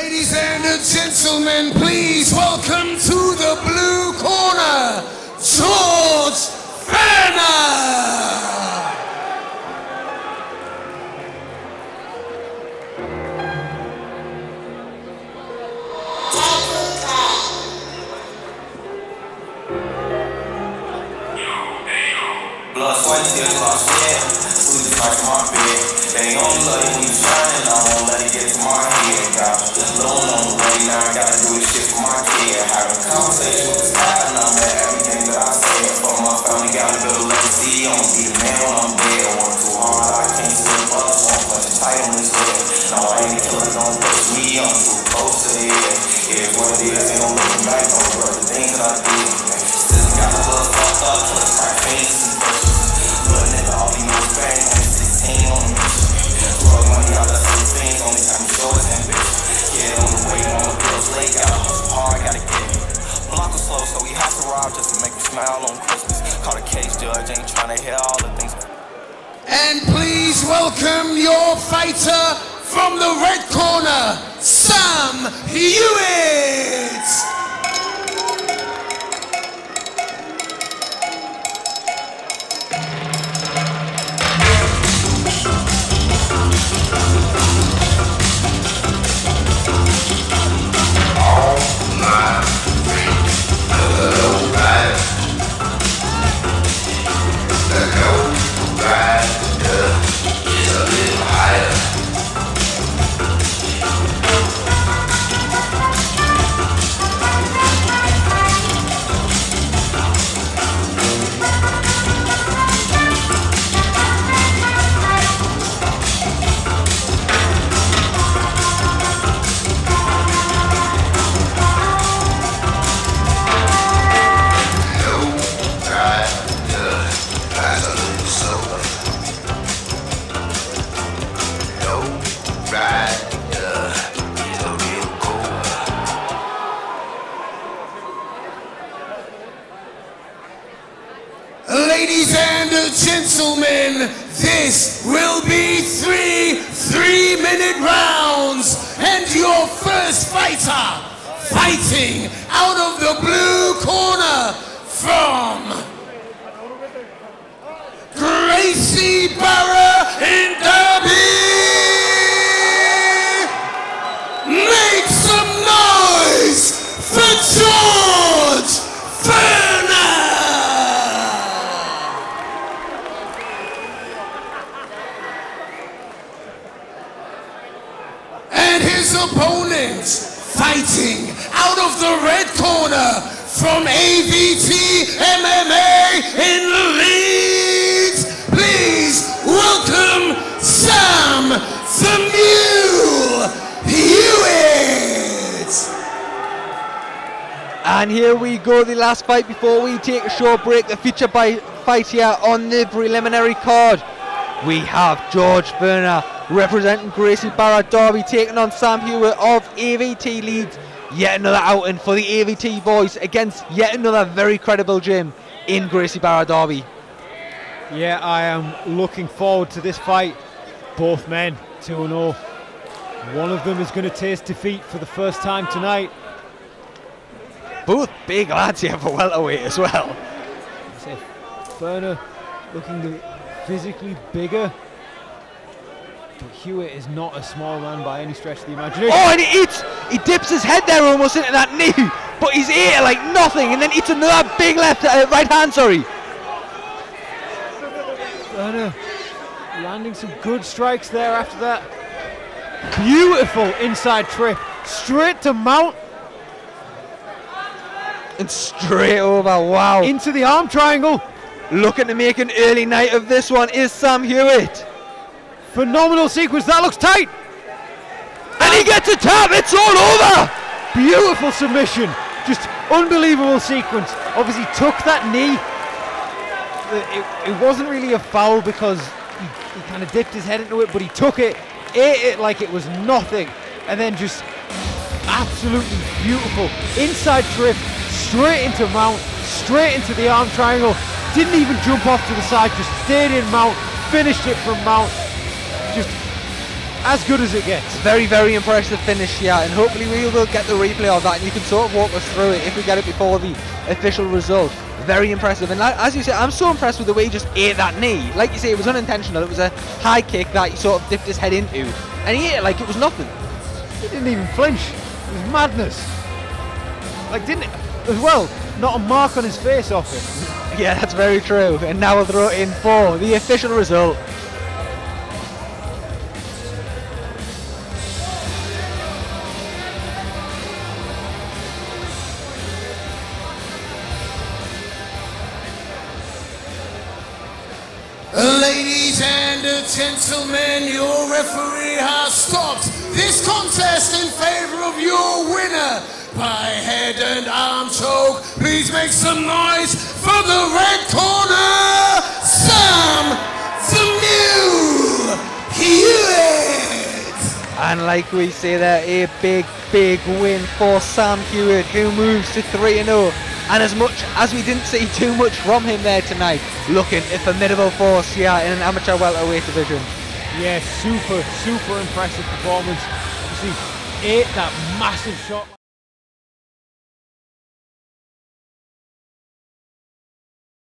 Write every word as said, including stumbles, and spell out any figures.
Ladies and gentlemen, please welcome to the blue corner, George Furner! Blood, sweat, tears, lost, yeah. Food is like my bed. They only love you when you shining. I won't let it get to my head. Got alone on the way, now I gotta do this shit for my kid. Having conversation with the sky, and I'm at everything that I said. For my family, gotta build a legacy. I'm gonna be the man when I'm dead. Work too hard, I can't slip up. So I'm punching tight on this head. No, I ain't killer, don't push me. I'm too close to the edge. It is what it is, ain't no looking back. Don't regret the things that I did. Still got the blood fucked up, plus my fantasy. All these moves bang, only sixteen on the mission. Drug money, all that sort of things, only time you show is ambition. Yeah, on the way, on the bills late, gotta hustle hard, gotta get it. Block was slow, so we have to rob just to make me smile on Christmas. Caught a case judge, ain't trying to hear all the things. And please welcome your fighter from the red corner, Sam Hewitt! Ladies and gentlemen, this will be three three-minute rounds, and your first fighter, fighting out of the blue corner from Gracie, Barra, and Derby. Make some noise for George Furner! And his opponents, fighting out of the red corner from A V T M M A in Leeds, please welcome Sam the Mule Hewitt! And here we go, the last fight before we take a short break. The feature by fight here on the preliminary card. We have George Furner representing Gracie Barra Derby taking on Sam Hewitt of A V T Leeds. Yet another outing for the A V T boys against yet another very credible gym in Gracie Barra Derby. Yeah, I am looking forward to this fight. Both men two and oh. One of them is going to taste defeat for the first time tonight. Both big lads here for welterweight as well. Furner looking physically bigger, but Hewitt is not a small man by any stretch of the imagination. Oh, and he eats, he dips his head there almost into that knee, but he's ate like nothing, and then eats another big left, uh, right hand, sorry. Furner landing some good strikes there after that. Beautiful inside trip, straight to mount. And straight over, wow. Into the arm triangle. Looking to make an early night of this one is Sam Hewitt. Phenomenal sequence, that looks tight. And he gets a tap, it's all over. Beautiful submission, just unbelievable sequence. Obviously took that knee. It, it wasn't really a foul because he, he kind of dipped his head into it, but he took it, ate it like it was nothing, and then just absolutely beautiful inside trip, straight into mount, straight into the arm triangle. Didn't even jump off to the side, just stayed in mount, finished it from mount. Just as good as it gets. Very, very impressive finish here, and hopefully we will get the replay of that and you can sort of walk us through it if we get it before the official result. Very impressive, and as you say, I'm so impressed with the way he just ate that knee. Like you say, it was unintentional. It was a high kick that he sort of dipped his head into, and he ate it like it was nothing. He didn't even flinch. It was madness. Like, didn't it? As well, not a mark on his face off it. Yeah, that's very true. And now we'll throw it in for the official result. Ladies and gentlemen, your referee has stopped this contest in favor of your winner by head and arm choke. Please make some noise for the red corner, Sam the Mule Hewitt. And like we say there, a big, big win for Sam Hewitt, who moves to three and oh. And as much as we didn't see too much from him there tonight, looking a formidable force here in an amateur welterweight division. Yeah, super, super impressive performance. Obviously, ate that massive shot.